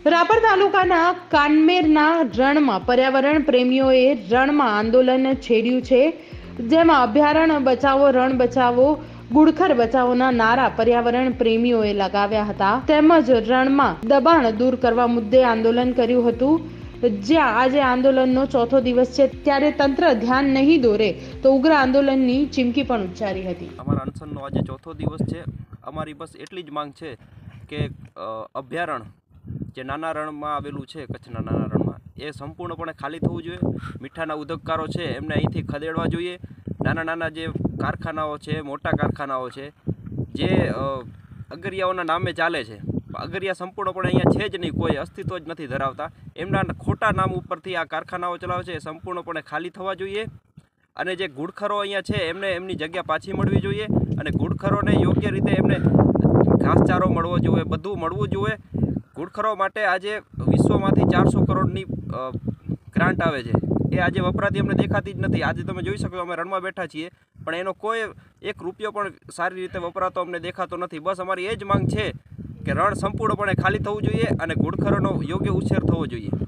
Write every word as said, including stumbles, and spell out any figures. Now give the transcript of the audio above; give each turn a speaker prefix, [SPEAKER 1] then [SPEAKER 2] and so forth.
[SPEAKER 1] રાપર તાલુકાના કાનમેરના રણમાં પર્યાવરણ પ્રેમીઓએ રણમાં આંદોલન છેડ્યું છે, જેમાં અભયારણ્ય બચાવો, રણ બચાવો, ગુડખર બચાવોના નારા પર્યાવરણ પ્રેમીઓએ લગાવ્યા હતા. તેમજ રણમાં દબાણ દૂર કરવા મુદ્દે આંદોલન કર્યું હતું. જ્યાં આજે આંદોલનનો ચોથો દિવસ છે, ત્યારે તંત્ર ધ્યાન નહીં દોરે તો ઉગ્ર આંદોલનની ચીમકી પણ ઉચ્ચારી હતી.
[SPEAKER 2] અમારા અનશનનો આજે ચોથો દિવસ છે. અમારી બસ એટલી જ માંગ છે કે અભયારણ્ય જે નાના રણમાં આવેલું છે, કચ્છના નાના રણમાં, એ સંપૂર્ણપણે ખાલી થવું જોઈએ. મીઠાના ઉદ્યોગકારો છે એમને અહીંથી ખદેડવા જોઈએ. નાના નાના જે કારખાનાઓ છે, મોટા કારખાનાઓ છે, જે અગરિયાઓના નામે ચાલે છે, અગરિયા સંપૂર્ણપણે અહીંયા છે જ નહીં, કોઈ અસ્તિત્વ જ નથી ધરાવતા, એમના ખોટા નામ ઉપરથી આ કારખાનાઓ ચલાવે છે, એ સંપૂર્ણપણે ખાલી થવા જોઈએ. અને જે ગુડખરો અહીંયા છે એમને એમની જગ્યા પાછી મળવી જોઈએ. અને ગુડખરોને યોગ્ય રીતે એમને ઘાસચારો મળવો જોઈએ, બધું મળવું જોઈએ. ગુડખરો માટે આજે વિશ્વમાંથી ચારસો કરોડની ગ્રાન્ટ આવે છે, એ આજે વપરાતી અમને દેખાતી જ નથી. આજે તમે જોઈ શકો, અમે રણમાં બેઠા છીએ, પણ એનો કોઈ એક રૂપિયો પણ સારી રીતે વપરાતો અમને દેખાતો નથી. બસ અમારી એ જ માંગ છે કે રણ સંપૂર્ણપણે ખાલી થવું જોઈએ અને ગુડખરોનો યોગ્ય ઉછેર થવો જોઈએ.